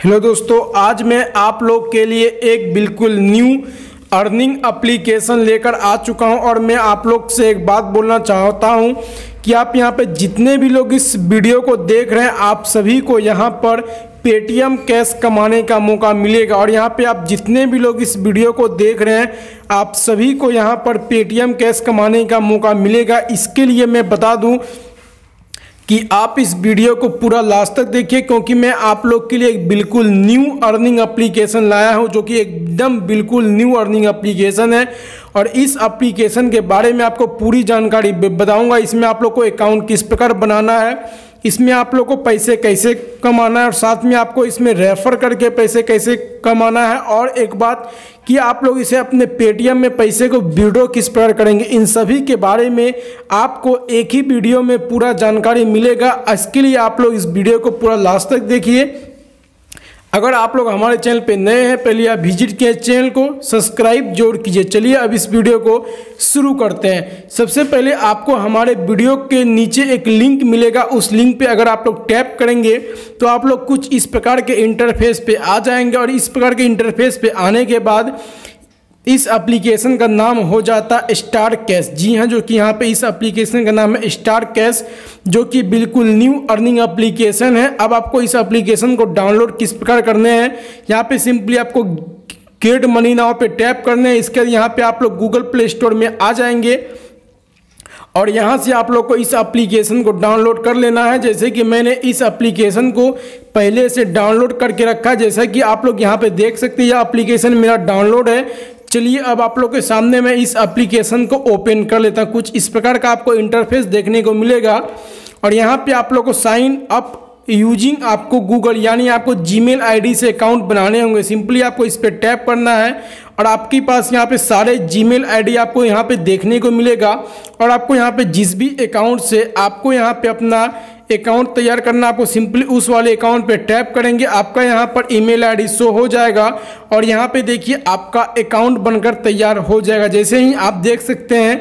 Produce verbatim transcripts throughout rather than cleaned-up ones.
Hello दोस्तों, आज मैं आप लोग के लिए एक बिल्कुल न्यू अर्निंग एप्लीकेशन लेकर आ चुका हूं और मैं आप लोग से एक बात बोलना चाहता हूं कि आप यहां पे जितने भी लोग इस वीडियो को देख रहे हैं, आप सभी को यहां पर पेटीएम कैश कमाने का मौका मिलेगा। और यहां पे आप जितने भी लोग इस वीडियो को देख रहे हैं, आप सभी को यहां पर पेटीएम कैश कमाने का मौका मिलेगा। इसके लिए मैं बता दूं कि आप इस वीडियो को पूरा लास्ट तक देखिए, क्योंकि मैं आप लोग के लिए एक बिल्कुल न्यू अर्निंग एप्लीकेशन लाया हूं, जो कि एकदम बिल्कुल न्यू अर्निंग एप्लीकेशन है। और इस एप्लीकेशन के बारे में आपको पूरी जानकारी बताऊंगा। इसमें आप लोग को अकाउंट किस प्रकार बनाना है, इसमें आप लोग को पैसे कैसे कमाना है, और साथ में आपको इसमें रेफर करके पैसे कैसे कमाना है। और एक बात कि आप लोग इसे अपने पेटीएम में पैसे को विड्रॉ किस प्रकार करेंगे, इन सभी के बारे में आपको एक ही वीडियो में पूरा जानकारी मिलेगा। इसके लिए आप लोग इस वीडियो को पूरा लास्ट तक देखिए। अगर आप लोग हमारे चैनल पे नए हैं, पहले आप विजिट किए चैनल को, सब्सक्राइब जरूर कीजिए। चलिए अब इस वीडियो को शुरू करते हैं। सबसे पहले आपको हमारे वीडियो के नीचे एक लिंक मिलेगा, उस लिंक पे अगर आप लोग टैप करेंगे तो आप लोग कुछ इस प्रकार के इंटरफेस पे आ जाएंगे। और इस प्रकार के इंटरफेस पे आने के बाद इस एप्लीकेशन का नाम हो जाता है स्टार कैश। जी हाँ, जो कि यहाँ पे इस एप्लीकेशन का नाम है स्टार कैश, जो कि बिल्कुल न्यू अर्निंग एप्लीकेशन है। अब आपको इस एप्लीकेशन को डाउनलोड किस प्रकार करने हैं, यहाँ पे सिंपली आपको गेट मनी नाउ पे टैप करने हैं। इसके यहाँ पे आप लोग गूगल प्ले स्टोर में आ जाएंगे और यहाँ से आप लोग को इस एप्लीकेशन को डाउनलोड कर लेना है। जैसे कि मैंने इस एप्लीकेशन को पहले से डाउनलोड करके रखा है, जैसा कि आप लोग यहाँ पे देख सकते हैं, यह एप्लीकेशन मेरा डाउनलोड है। चलिए अब आप लोग के सामने मैं इस एप्लीकेशन को ओपन कर लेता हूँ। कुछ इस प्रकार का आपको इंटरफेस देखने को मिलेगा और यहाँ पे आप लोग को साइन अप यूजिंग आपको गूगल, यानी आपको जीमेल आईडी से अकाउंट बनाने होंगे। सिंपली आपको इस पर टैप करना है और आपके पास यहाँ पे सारे जीमेल आईडी आपको यहाँ पे देखने को मिलेगा। और आपको यहाँ पे जिस भी अकाउंट से आपको यहाँ पे अपना अकाउंट तैयार करना, आपको सिंपली उस वाले अकाउंट पे टैप करेंगे, आपका यहाँ पर ईमेल आईडी शो हो जाएगा और यहाँ पे देखिए आपका अकाउंट बनकर तैयार हो जाएगा। जैसे ही आप देख सकते हैं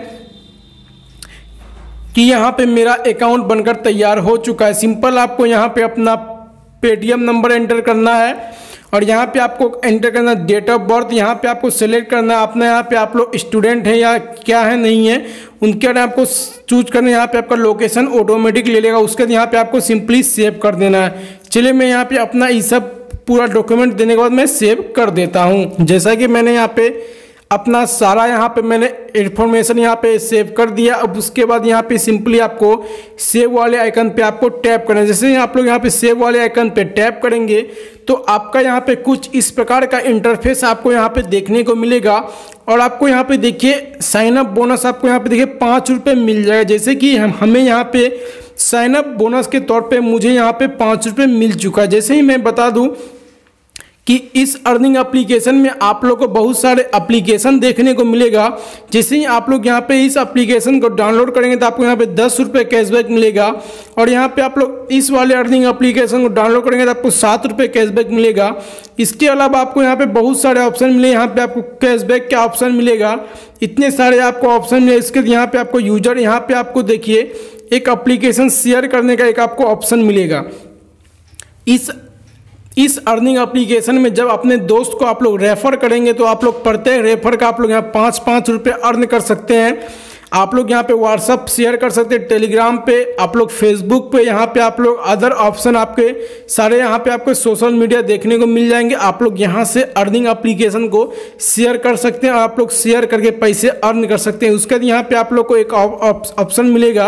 कि यहाँ पे मेरा अकाउंट बनकर तैयार हो चुका है। सिंपल आपको यहाँ पे अपना पेटीएम नंबर एंटर करना है और यहाँ पे आपको एंटर करना डेट ऑफ बर्थ। यहाँ पे आपको सेलेक्ट करना है अपना, यहाँ पे आप लोग स्टूडेंट हैं या क्या है नहीं है, उनके बाद आपको चूज करना है। यहाँ पे आपका लोकेशन ऑटोमेटिक ले लेगा, उसके बाद यहाँ पे आपको सिंपली सेव कर देना है। चलिए मैं यहाँ पे अपना ये सब पूरा डॉक्यूमेंट देने के बाद मैं सेव कर देता हूँ। जैसा कि मैंने यहाँ पे अपना सारा यहाँ पे मैंने इन्फॉर्मेशन यहाँ पे सेव कर दिया। अब उसके बाद यहाँ पे सिंपली आपको सेव वाले आइकन पे आपको टैप करना है। जैसे ही आप लोग यहाँ पे सेव वाले आइकन पे टैप करेंगे तो आपका यहाँ पे कुछ इस प्रकार का इंटरफेस आपको यहाँ पे देखने को मिलेगा। और आपको यहाँ पे देखिए साइन अप बोनस आपको यहाँ पे देखिए पाँच रुपये मिल जाएगा। जैसे कि हम हमें यहाँ पे साइन अप बोनस के तौर पे मुझे यहाँ पे पाँच रुपये मिल चुका है। जैसे ही मैं बता दूँ कि इस अर्निंग एप्लीकेशन में आप लोग को बहुत सारे एप्लीकेशन देखने को मिलेगा। जैसे ही आप लोग यहाँ पे इस एप्लीकेशन को डाउनलोड करेंगे तो आपको यहाँ पे दस रुपये कैशबैक मिलेगा। और यहाँ पे आप लोग इस वाले अर्निंग एप्लीकेशन को डाउनलोड करेंगे तो आपको सात रुपये कैशबैक मिलेगा। इसके अलावा आपको यहाँ पे बहुत सारे ऑप्शन मिले, यहाँ पे आपको कैशबैक का ऑप्शन मिलेगा, इतने सारे आपको ऑप्शन मिले। इसके यहाँ पे आपको यूजर, यहाँ पे आपको देखिए एक एप्लीकेशन शेयर करने का एक आपको ऑप्शन मिलेगा। इस इस अर्निंग एप्लीकेशन में जब अपने दोस्त को आप लोग रेफर करेंगे तो आप लोग प्रत्येक रेफर का आप लोग यहाँ पाँच पाँच रुपये अर्न कर सकते हैं। आप लोग यहाँ पे व्हाट्सअप शेयर कर सकते हैं, टेलीग्राम पे आप लोग, फेसबुक पे, यहाँ पे आप लोग अदर ऑप्शन आपके सारे यहाँ पे आपको सोशल मीडिया देखने को मिल जाएंगे। आप लोग यहाँ से अर्निंग एप्लीकेशन को शेयर कर सकते हैं और आप लोग शेयर करके पैसे अर्न कर सकते हैं। उसके बाद यहाँ पे आप लोग को एक ऑप्शन मिलेगा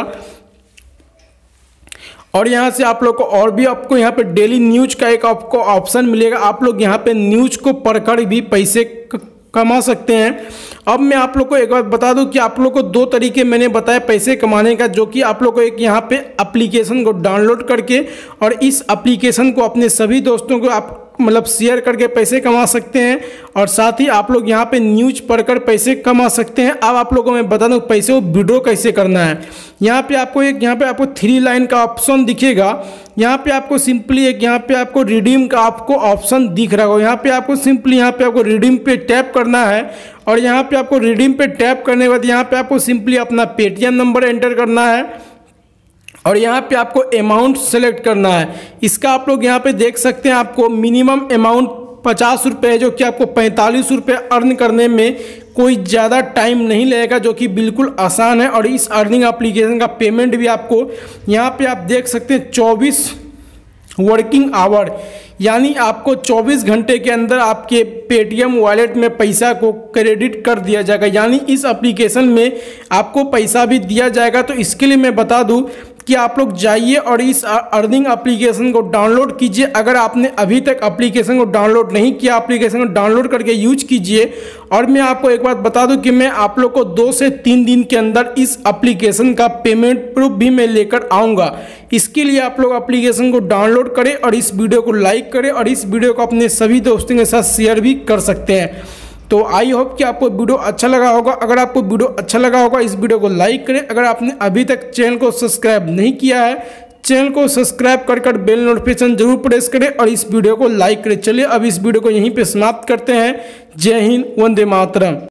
और यहाँ से आप लोग को और भी आपको यहाँ पे डेली न्यूज का एक आपको ऑप्शन मिलेगा। आप लोग यहाँ पे न्यूज को पढ़कर भी पैसे कमा सकते हैं। अब मैं आप लोग को एक बात बता दूं कि आप लोग को दो तरीके मैंने बताया पैसे कमाने का, जो कि आप लोग को एक यहाँ पे एप्लीकेशन को डाउनलोड करके और इस एप्लीकेशन को अपने सभी दोस्तों को आप मतलब शेयर करके पैसे कमा सकते हैं। और साथ ही आप लोग यहाँ पे न्यूज पढ़कर पैसे कमा सकते हैं। अब आप लोगों को मैं बता दूं पैसे को विड्रॉ कैसे करना है। यहाँ पे आपको एक यहाँ पे आपको थ्री लाइन का ऑप्शन दिखेगा। यहाँ पे आपको सिंपली एक यहाँ पे आपको रिडीम का आपको ऑप्शन दिख रहा होगा। यहाँ पे आपको सिंपली यहाँ पे आपको रिडीम पे टैप करना है और यहाँ पे आपको रिडीम पे टैप करने के बाद यहाँ पे आपको सिंपली अपना पेटीएम नंबर एंटर करना है और यहाँ पे आपको अमाउंट सेलेक्ट करना है। इसका आप लोग यहाँ पे देख सकते हैं, आपको मिनिमम अमाउंट पचास रुपये है, जो कि आपको पैंतालीस रुपये अर्न करने में कोई ज़्यादा टाइम नहीं लगेगा, जो कि बिल्कुल आसान है। और इस अर्निंग एप्लीकेशन का पेमेंट भी आपको यहाँ पे आप देख सकते हैं चौबीस वर्किंग आवर, यानी आपको चौबीस घंटे के अंदर आपके पेटीएम वॉलेट में पैसा को क्रेडिट कर दिया जाएगा, यानी इस एप्लीकेशन में आपको पैसा भी दिया जाएगा। तो इसके लिए मैं बता दूं कि आप लोग जाइए और इस अर्निंग एप्लीकेशन को डाउनलोड कीजिए। अगर आपने अभी तक एप्लीकेशन को डाउनलोड नहीं किया, एप्लीकेशन को डाउनलोड करके यूज कीजिए। और मैं आपको एक बात बता दूं कि मैं आप लोग को दो से तीन दिन के अंदर इस एप्लीकेशन का पेमेंट प्रूफ भी मैं लेकर आऊँगा। इसके लिए आप लोग एप्लीकेशन को डाउनलोड करें और इस वीडियो को लाइक करें और इस वीडियो को अपने सभी दोस्तों के साथ शेयर भी कर सकते हैं। तो आई होप कि आपको वीडियो अच्छा लगा होगा। अगर आपको वीडियो अच्छा लगा होगा इस वीडियो को लाइक करें। अगर आपने अभी तक चैनल को सब्सक्राइब नहीं किया है, चैनल को सब्सक्राइब कर कर बेल नोटिफिकेशन जरूर प्रेस करें और इस वीडियो को लाइक करें। चलिए अब इस वीडियो को यहीं पे समाप्त करते हैं। जय हिंद, वंदे मातरम।